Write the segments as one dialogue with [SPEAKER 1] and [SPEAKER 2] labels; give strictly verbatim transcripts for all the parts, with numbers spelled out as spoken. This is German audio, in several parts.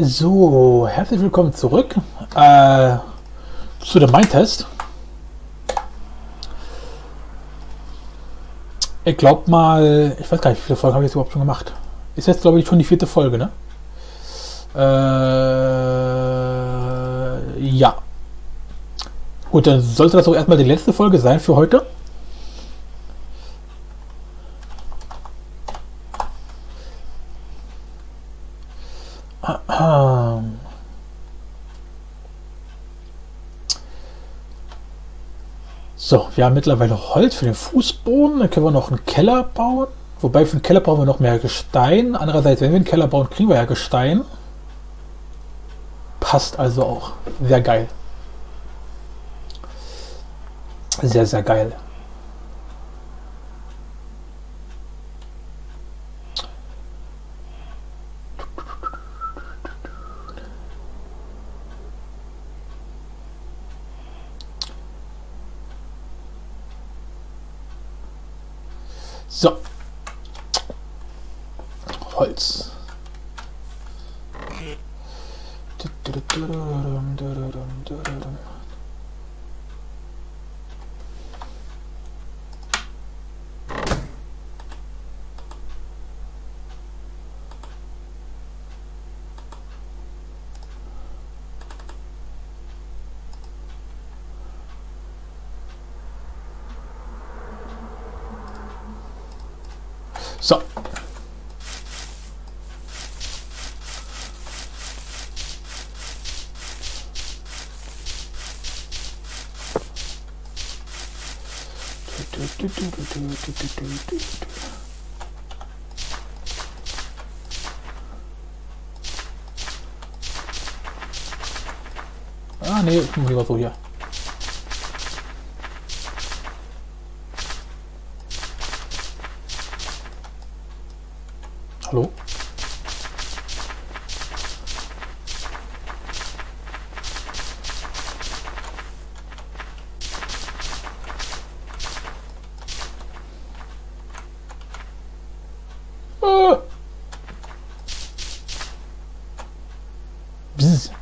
[SPEAKER 1] So, herzlich willkommen zurück äh, zu dem Mindtest. Ich glaube mal, ich weiß gar nicht, wie viele Folgen habe ich jetzt überhaupt schon gemacht. Ist jetzt, glaube ich, schon die vierte Folge, ne? Äh, ja. Gut, dann sollte das auch erstmal die letzte Folge sein für heute. So, wir haben mittlerweile Holz für den Fußboden. Dann können wir noch einen Keller bauen. Wobei für den Keller brauchen wir noch mehr Gestein. Andererseits, wenn wir einen Keller bauen, kriegen wir ja Gestein. Passt also auch. Sehr geil. Sehr, sehr geil. So. Holz. So. Ah, nee, ich muss lieber so hier. Hallo? Ah. Bzz.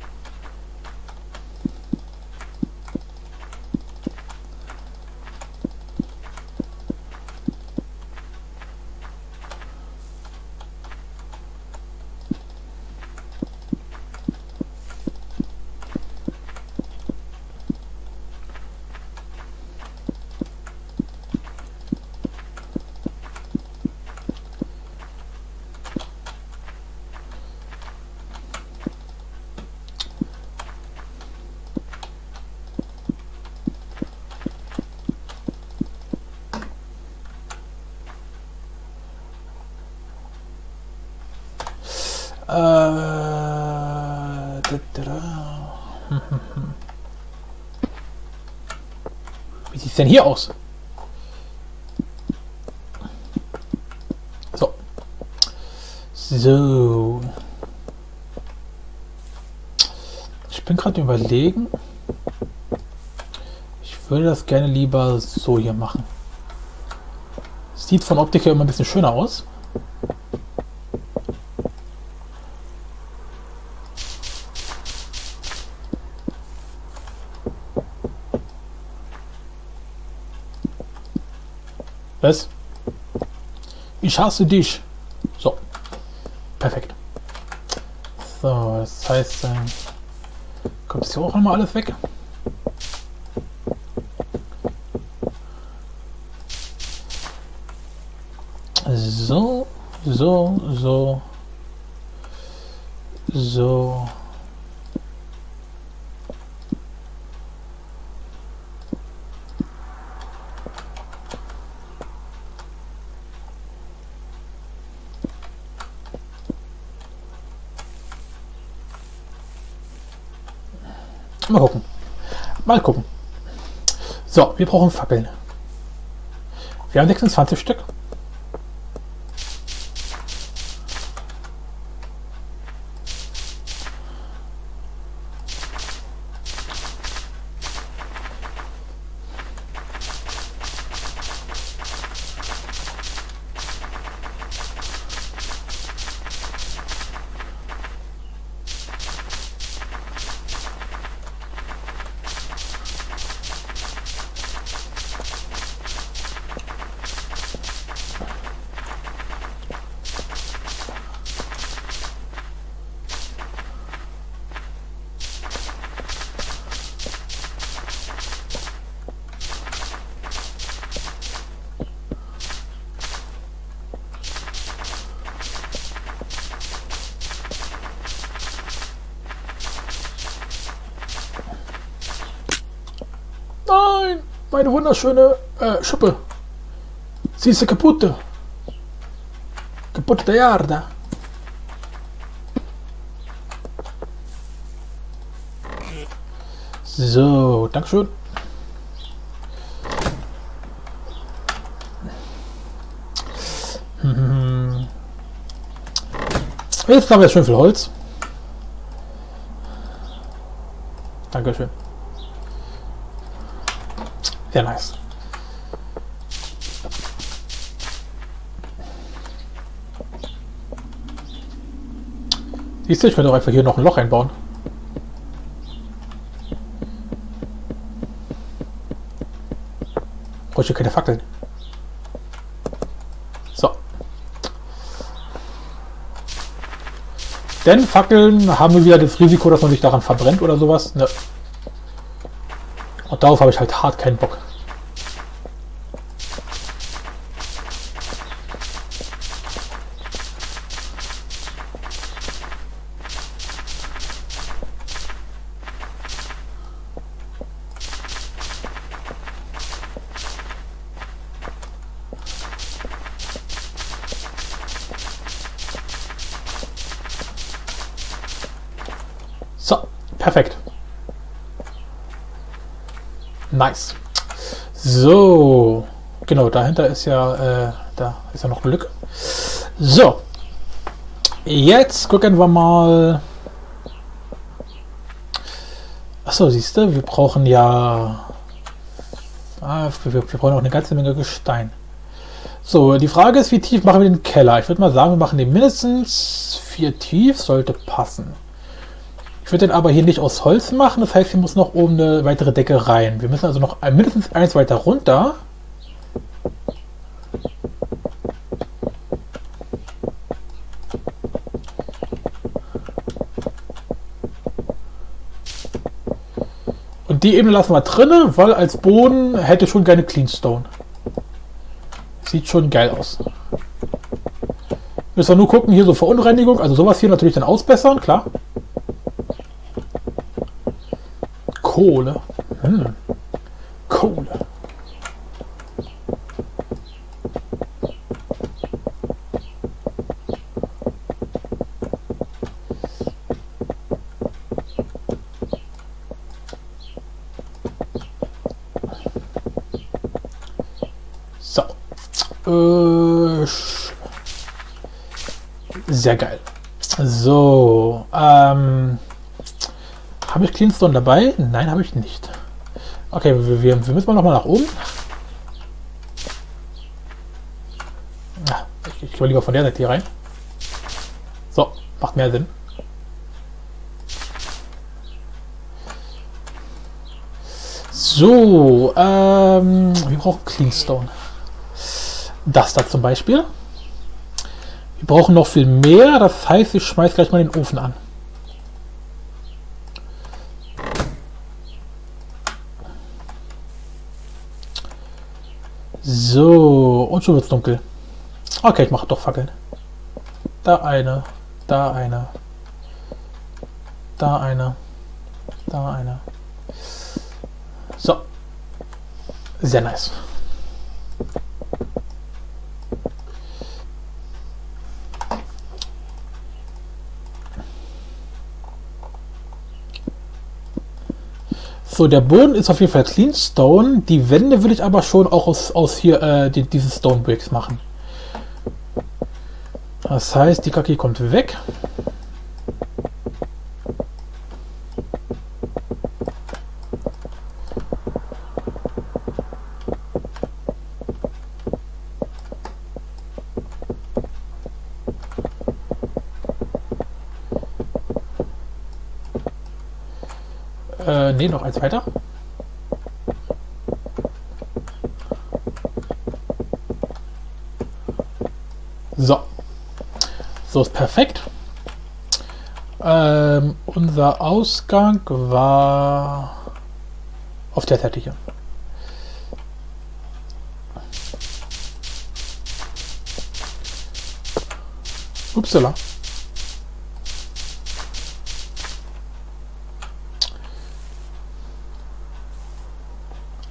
[SPEAKER 1] Äh, da, da, da. Wie sieht es denn hier aus? So. So. Ich bin gerade überlegen. Ich würde das gerne lieber so hier machen. Sieht von Optik her immer ein bisschen schöner aus. Was? Ich hasse dich. So. Perfekt. So, das heißt, äh, kommt jetzt hier auch nochmal alles weg. So, so, so. So. Mal gucken. Mal gucken. So, wir brauchen Fackeln. Wir haben sechsundzwanzig Stück. meine wunderschöne äh, Schuppe. Sie ist kaputt. Kaputte Erde. So, Dankeschön. Hm. Jetzt haben wir schön viel Holz. Dankeschön. Sehr nice. Siehst du, ich könnte auch einfach hier noch ein Loch einbauen. Brauche ich keine Fackeln. So. Denn Fackeln haben wir wieder das Risiko, dass man sich daran verbrennt oder sowas. Ne. Und darauf habe ich halt hart keinen Bock. So, perfekt. Nice. So, genau, dahinter ist ja, äh, da ist ja noch eine Lücke. So, jetzt gucken wir mal. Achso, siehst du, wir brauchen ja, ah, wir, wir brauchen auch eine ganze Menge Gestein. So, die Frage ist, wie tief machen wir den Keller? Ich würde mal sagen, wir machen den mindestens vier tief, sollte passen. Ich würde den aber hier nicht aus Holz machen, das heißt, hier muss noch oben eine weitere Decke rein. Wir müssen also noch mindestens eins weiter runter. Und die Ebene lassen wir drinne, weil als Boden hätte schon gerne Cleanstone. Sieht schon geil aus. Müssen wir nur gucken, hier so Verunreinigung, also sowas hier natürlich dann ausbessern, klar. Kohle. Hm. Kohle. So. Äh, sehr geil. So. Ähm. Habe ich Cleanstone dabei? Nein, habe ich nicht. Okay, wir, wir, wir müssen mal noch mal nach oben. Ja, ich, ich gehe lieber von der Seite hier rein. So, macht mehr Sinn. So, ähm, wir brauchen Cleanstone. Das da zum Beispiel. Wir brauchen noch viel mehr, das heißt, ich schmeiße gleich mal den Ofen an. So, und schon wird es dunkel. Okay, ich mache doch Fackeln. Da eine, da eine, da eine, da eine. So. Sehr nice. So, der Boden ist auf jeden Fall Cleanstone. Die Wände würde ich aber schon auch aus, aus hier äh, die, diese Stone Bricks machen. Das heißt, die Kacke kommt weg. Äh, nee, noch eins weiter. So. So ist perfekt. Ähm, unser Ausgang war auf der Seite hier. Upsala.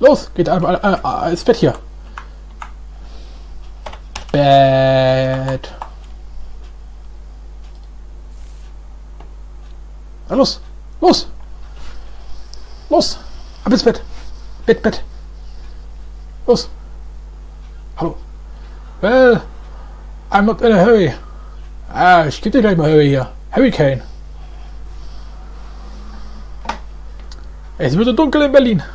[SPEAKER 1] Los, geht einfach äh, äh, ins Bett hier. Bett. Na los, los. Los, ab ins Bett. Bett, Bett. Los. Hallo. Well, I'm not in a hurry. Ah, ich gebe dir gleich mal Hurry hier. Hurricane. Es wird so dunkel in Berlin.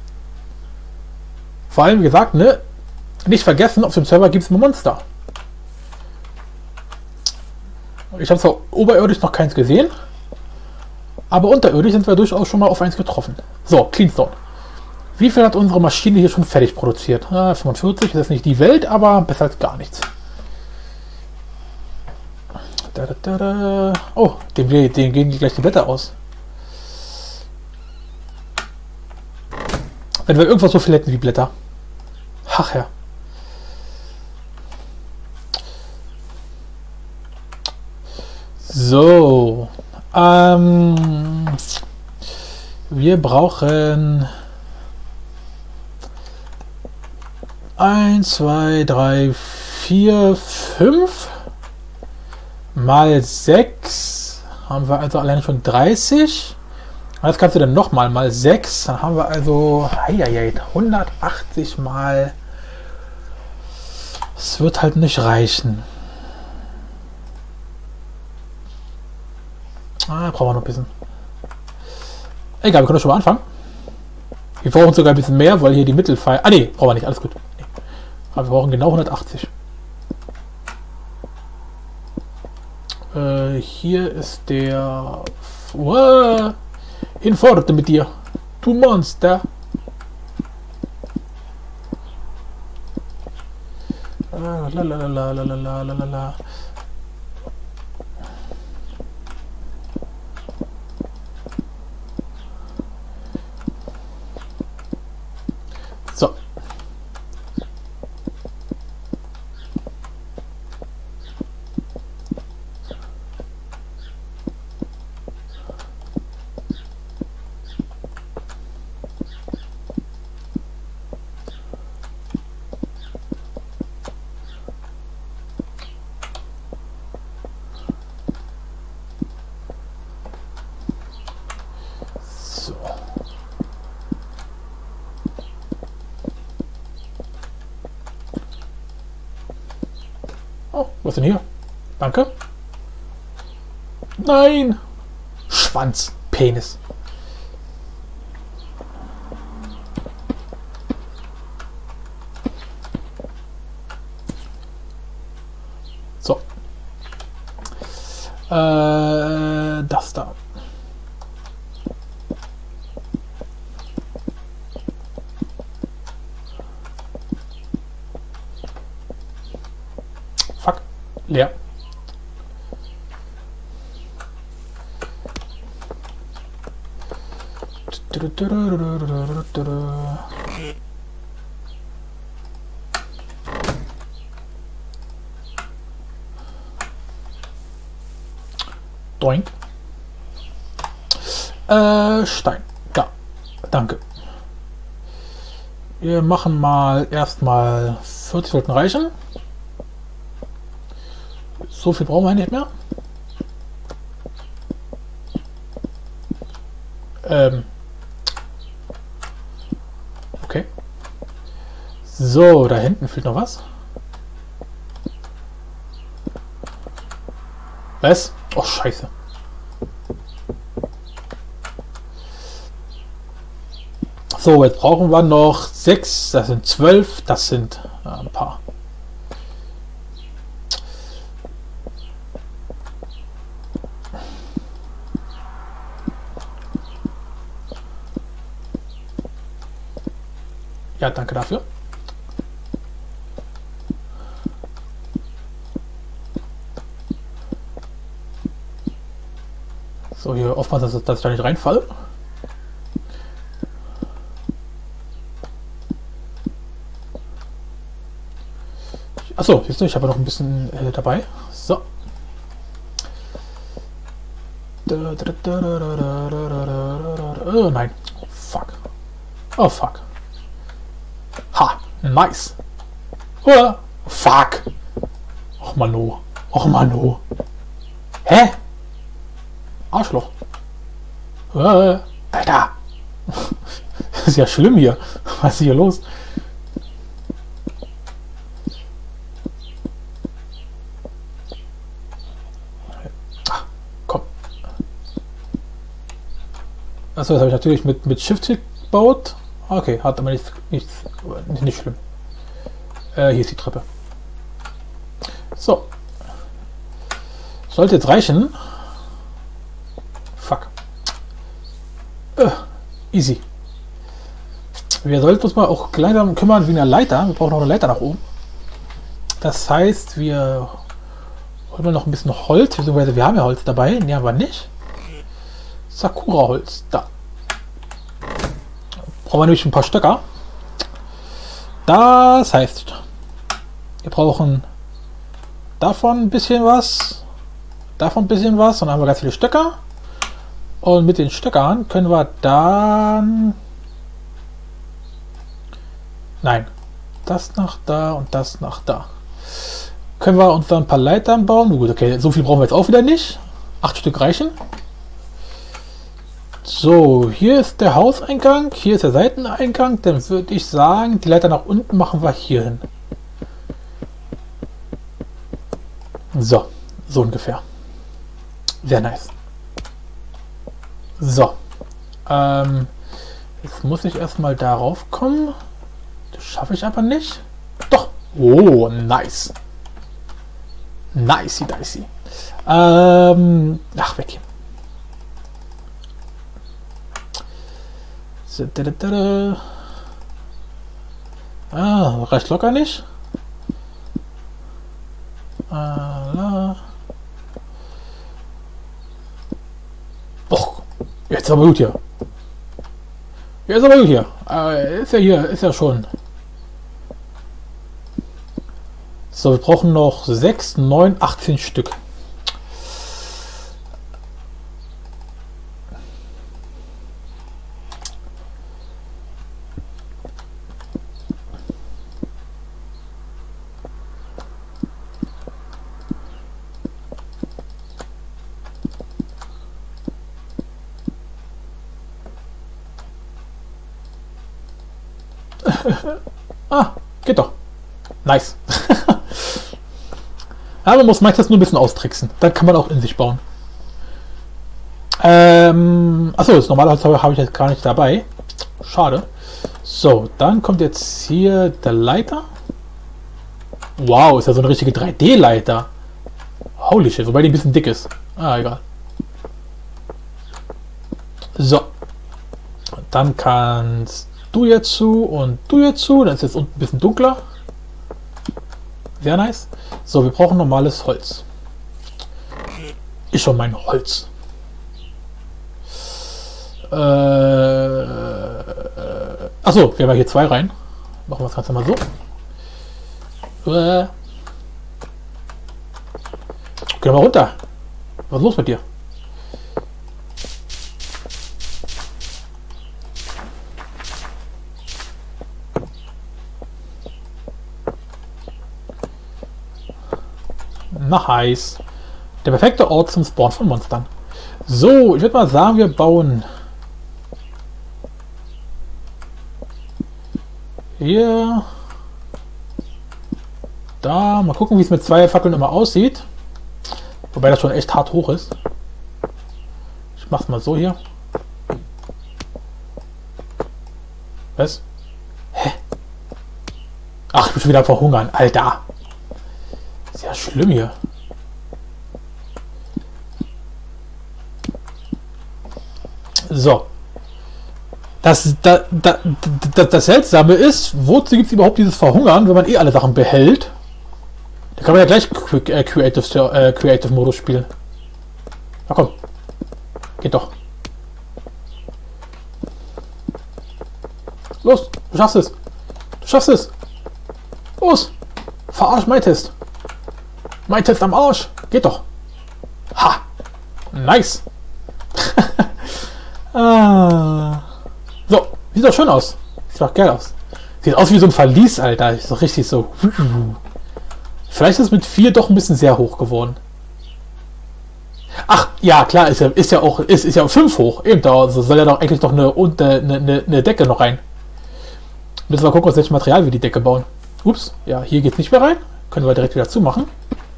[SPEAKER 1] Vor allem, wie gesagt, ne? Nicht vergessen, auf dem Server gibt es ein Monster. Ich habe zwar oberirdisch noch keins gesehen, aber unterirdisch sind wir durchaus schon mal auf eins getroffen. So, Cleanstone. Wie viel hat unsere Maschine hier schon fertig produziert? Ah, fünfundvierzig, das ist nicht die Welt, aber besser als gar nichts. Da, da, da, da. Oh, dem, dem gehen gleich die Blätter aus. Wenn wir irgendwas so viel hätten wie Blätter. Ach ja. So. Ähm, wir brauchen eins, zwei, drei, vier, fünf mal sechs. Haben wir also allein schon dreißig. Das kannst du dann nochmal mal sechs. Dann haben wir also heieiei, hundertachtzig mal. Es wird halt nicht reichen. Ah, brauchen wir noch ein bisschen. Egal, wir können schon mal anfangen. Wir brauchen sogar ein bisschen mehr, weil hier die Mittelpfeile. Ah ne, brauchen wir nicht, alles gut. Nee. Aber wir brauchen genau hundertachtzig. Äh, hier ist der. Wow. Hinfort mit dir, du Monster. La la la la la la la la. So. Oh, was denn hier? Danke. Nein! Schwanz, Penis. So. Äh, das da. Fuck. Leer. Doink. Äh, Stein. Da. Danke. Wir machen mal erstmal vierzig sollten reichen. So viel brauchen wir nicht mehr. Ähm. Okay. So, da hinten fehlt noch was. Was? Oh, scheiße. So, jetzt brauchen wir noch sechs, das sind zwölf, das sind äh, ein paar. Ja, danke dafür. So, hier aufpassen, dass, dass ich da nicht reinfalle. Achso, siehst du, ich habe noch ein bisschen äh, dabei. So. Oh nein. Oh, fuck. Oh fuck. Nice. Oh, fuck. Och, Mano. Och, Mano. Hä? Arschloch. Äh, Alter. Das ist ja schlimm hier. Was ist hier los? Ach, komm. Achso, das habe ich natürlich mit, mit Shift gebaut. Okay, hat aber nichts, nichts nicht, nicht schlimm. Äh, hier ist die Treppe. So. Sollte jetzt reichen. Fuck. Äh, easy. Wir sollten uns mal auch langsam kümmern wie eine Leiter. Wir brauchen noch eine Leiter nach oben. Das heißt, wir holen wir noch ein bisschen Holz, beziehungsweise wir haben ja Holz dabei. Ne, aber nicht. Sakura-Holz. Da. Brauchen wir nämlich ein paar Stöcker. Das heißt, wir brauchen davon ein bisschen was. Davon ein bisschen was. Und dann haben wir ganz viele Stöcker. Und mit den Stöckern können wir dann... Nein. Das nach da und das nach da. Können wir uns dann ein paar Leitern bauen. Gut, okay, so viel brauchen wir jetzt auch wieder nicht. Acht Stück reichen. So, hier ist der Hauseingang. Hier ist der Seiteneingang. Dann würde ich sagen, die Leiter nach unten machen wir hier hin. So, so ungefähr. Sehr nice. So. Ähm, jetzt muss ich erstmal darauf kommen. Das schaffe ich aber nicht. Doch. Oh, nice. Nicey, nicey. Ähm, ach, weg hier. So, da, da, da, da. Ah, reicht locker nicht. Ah, Och, jetzt aber gut hier. Jetzt aber gut hier. Äh, ist ja hier, ist ja schon. So, wir brauchen noch sechs, neun, achtzehn Stück. Ah, geht doch. Nice. Aber man muss meistens nur ein bisschen austricksen. Dann kann man auch in sich bauen. Ähm, achso, das normale Holz habe ich jetzt gar nicht dabei. Schade. So, dann kommt jetzt hier der Leiter. Wow, ist ja so eine richtige drei D-Leiter. Holy shit, wobei die ein bisschen dick ist. Ah, egal. So. Dann kannst du jetzt zu und du jetzt zu. Dann ist jetzt unten ein bisschen dunkler. Sehr nice. So, wir brauchen normales Holz. Ist schon mein Holz. Äh, äh, achso, wir haben ja hier zwei rein. Machen wir das Ganze mal so. Äh. Geh mal runter. Was ist los mit dir? Nice. Der perfekte Ort zum Spawn von Monstern. So, ich würde mal sagen, wir bauen hier, da, mal gucken, wie es mit zwei Fackeln immer aussieht. Wobei das schon echt hart hoch ist. Ich mach's mal so hier. Was? Hä? Ach, ich bin schon wieder verhungern, Alter. Ist ja schlimm hier. So. Das, da, da, da, das Seltsame ist, wozu gibt es überhaupt dieses Verhungern, wenn man eh alle Sachen behält? Da kann man ja gleich äh, Creative, äh, Creative Modus spielen. Na komm. Geht doch. Los, du schaffst es. Du schaffst es. Los. Verarsch mein Test. Mein Test am Arsch. Geht doch. Ha. Nice. ah. So, sieht doch schön aus. Sieht doch geil aus. Sieht aus wie so ein Verlies, Alter. Ist doch richtig so. Vielleicht ist es mit vier doch ein bisschen sehr hoch geworden. Ach, ja, klar, ist ja, ist ja auch, ist, ist ja fünf hoch. Eben, da soll ja doch eigentlich doch eine, eine, eine, eine Decke noch rein. Müssen wir gucken, aus welchem Material wir die Decke bauen. Ups, ja, hier geht es nicht mehr rein. Können wir direkt wieder zumachen.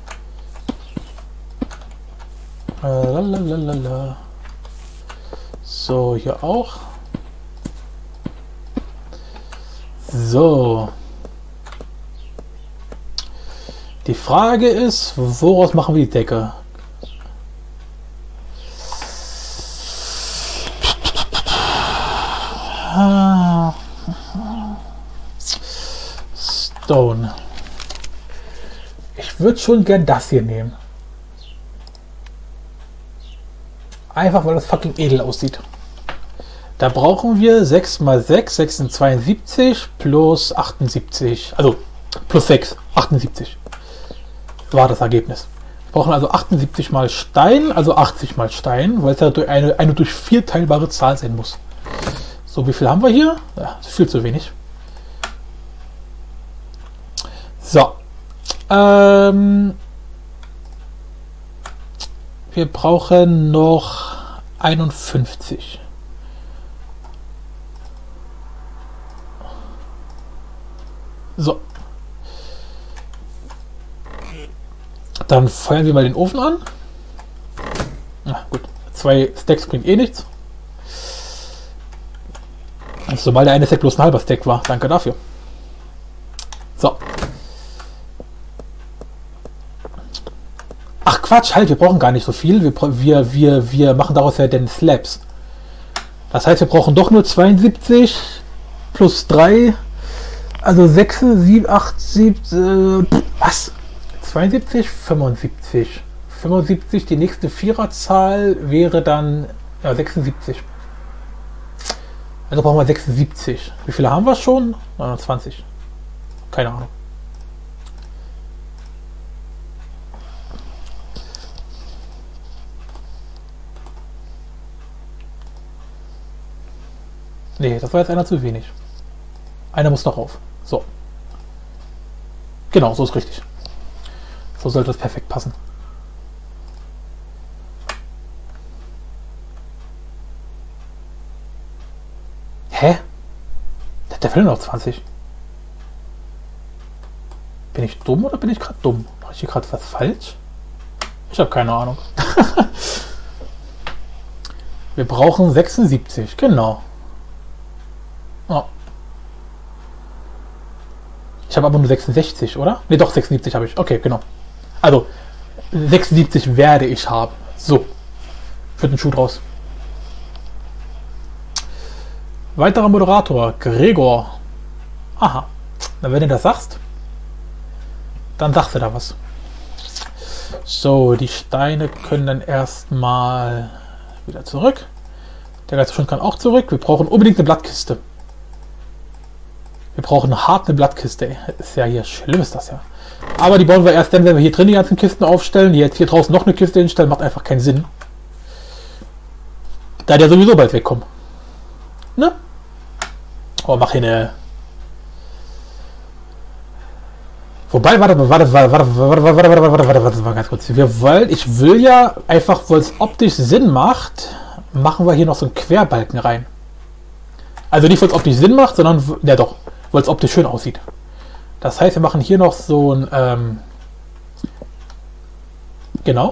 [SPEAKER 1] Äh, lalalala. So, hier auch. So. Die Frage ist, woraus machen wir die Decke? Stone. Ich würde schon gern das hier nehmen. Einfach weil das fucking edel aussieht. Da brauchen wir sechs mal sechs, sechs sind zweiundsiebzig plus achtundsiebzig. Also plus sechs, achtundsiebzig. War das Ergebnis. Wir brauchen also achtundsiebzig mal Stein, also achtzig mal Stein, weil es ja durch eine, eine durch vier teilbare Zahl sein muss. So, wie viel haben wir hier? Ja, viel zu wenig. So. Ähm, wir brauchen noch einundfünfzig. So. Dann feuern wir mal den Ofen an. Na gut, zwei Stacks bringt eh nichts. Also, sobald der eine Stack bloß ein halber Stack war. Danke dafür. So. Ach Quatsch, halt, wir brauchen gar nicht so viel. Wir, wir, wir, wir machen daraus ja den Slabs. Das heißt, wir brauchen doch nur zweiundsiebzig plus drei. Also sechs, sieben, acht, sieben, äh, was? zweiundsiebzig, fünfundsiebzig. fünfundsiebzig, die nächste Viererzahl wäre dann ja, sechsundsiebzig. Also brauchen wir sechsundsiebzig. Wie viele haben wir schon? neunundzwanzig. Keine Ahnung. Nee, das war jetzt einer zu wenig. Einer muss noch rauf. So. Genau, so ist richtig. So sollte das perfekt passen. Hä? Der fehlen noch zwanzig. Bin ich dumm oder bin ich gerade dumm? Mache ich hier gerade was falsch? Ich habe keine Ahnung. Wir brauchen sechsundsiebzig, genau. Oh. Ich habe aber nur sechsundsechzig, oder? Ne, doch, sechsundsiebzig habe ich. Okay, genau. Also, sechsundsiebzig werde ich haben. So. Für den Schuh draus. Weiterer Moderator, Gregor. Aha. Na, wenn du das sagst, dann sagst du da was. So, die Steine können dann erstmal wieder zurück. Der Geisterschund kann auch zurück. Wir brauchen unbedingt eine Blattkiste. Wir brauchen hart eine Blattkiste. Ist ja hier schlimm, ist das ja. Aber die bauen wir erst dann, wenn wir hier drin die ganzen Kisten aufstellen. Hier jetzt hier draußen noch eine Kiste hinstellen, macht einfach keinen Sinn. Da der sowieso bald wegkommt. Ne? Oh, mach hier eine. Wobei, warte, warte, warte, warte, warte, warte, warte, warte, warte, warte, warte, warte, ganz kurz. Wir wollen, ich will ja einfach, weil es optisch Sinn macht, machen wir hier noch so einen Querbalken rein. Also nicht, weil es optisch Sinn macht, sondern, ja doch, weil es optisch schön aussieht. Das heißt, wir machen hier noch so ein, ähm, genau.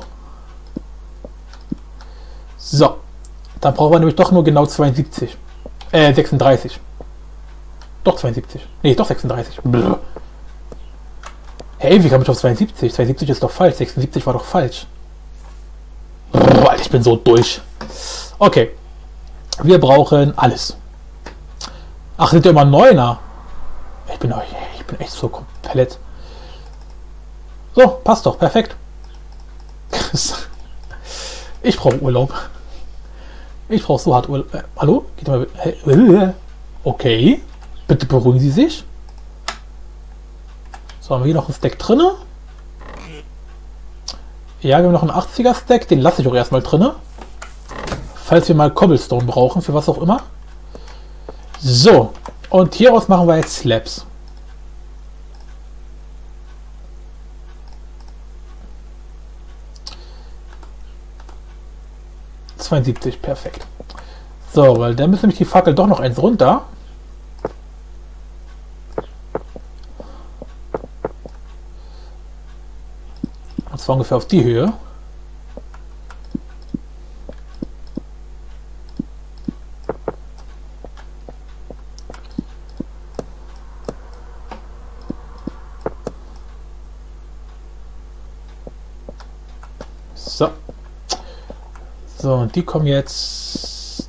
[SPEAKER 1] So. Dann brauchen wir nämlich doch nur genau zweiundsiebzig. Äh, sechsunddreißig. Doch zweiundsiebzig. Nee, doch sechsunddreißig. Blah. Hey, wie kam ich auf zweiundsiebzig? zweiundsiebzig ist doch falsch. sechsundsiebzig war doch falsch. Boah, Alter, ich bin so durch. Okay. Wir brauchen alles. Ach, sind ja immer Neuner. Ich bin, ich bin echt so komplett. So, passt doch. Perfekt. Ich brauche Urlaub. Ich brauche so hart Urlaub. Äh, hallo? Geht mal. Äh, okay. Bitte beruhigen Sie sich. So, haben wir hier noch ein Stack drin. Ja, wir haben noch einen achtziger Stack. Den lasse ich auch erstmal drin. Falls wir mal Cobblestone brauchen, für was auch immer. So, Und hieraus machen wir jetzt Slabs. zweiundsiebzig, perfekt. So, weil dann müssen nämlich die Fackel doch noch eins runter. Und zwar ungefähr auf die Höhe. So. So, und die kommen jetzt.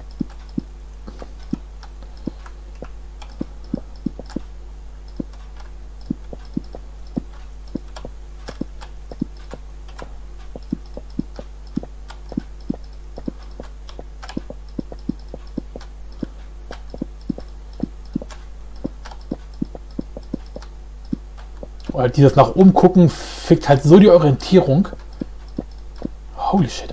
[SPEAKER 1] Oder dieses nach oben gucken fickt halt so die Orientierung. Holy shit.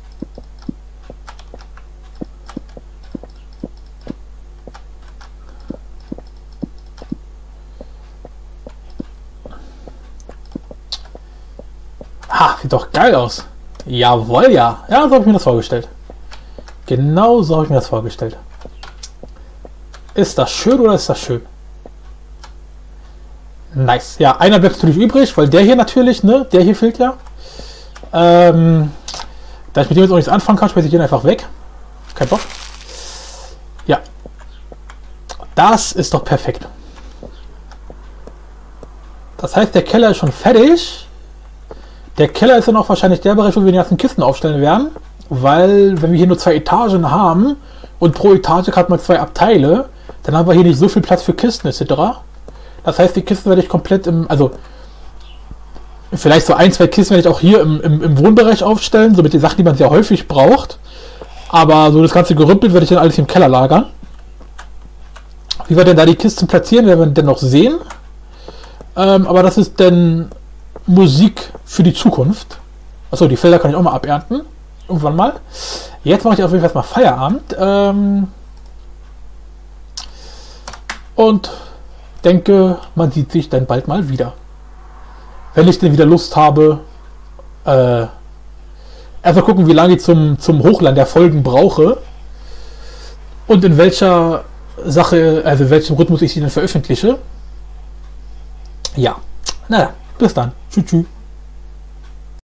[SPEAKER 1] Ha, sieht doch geil aus. Jawohl, ja. Ja, so habe ich mir das vorgestellt. Genau so habe ich mir das vorgestellt. Ist das schön oder ist das schön? Nice. Ja, einer bleibt natürlich übrig, weil der hier natürlich, ne, der hier fehlt ja. Ähm, da ich mit dem jetzt auch nichts anfangen kann, schmeiße ich den einfach weg. Kein Bock. Ja. Das ist doch perfekt. Das heißt, der Keller ist schon fertig. Der Keller ist dann auch wahrscheinlich der Bereich, wo wir die ganzen Kisten aufstellen werden. Weil, wenn wir hier nur zwei Etagen haben und pro Etage hat man zwei Abteile, dann haben wir hier nicht so viel Platz für Kisten et cetera. Das heißt, die Kisten werde ich komplett im, also vielleicht so ein, zwei Kisten werde ich auch hier im, im, im Wohnbereich aufstellen, so mit den Sachen, die man sehr häufig braucht. Aber so das ganze Gerümpel werde ich dann alles im Keller lagern. Wie wir denn da die Kisten platzieren, werden wir dann noch sehen. Ähm, aber das ist dann Musik für die Zukunft. Achso, die Felder kann ich auch mal abernten. Irgendwann mal. Jetzt mache ich auf jeden Fall mal Feierabend. Ähm und denke, man sieht sich dann bald mal wieder. Wenn ich denn wieder Lust habe, äh, erstmal gucken, wie lange ich zum, zum Hochladen der Folgen brauche und in welcher Sache, also in welchem Rhythmus ich sie dann veröffentliche. Ja, naja, bis dann. Tschüss, tschüss.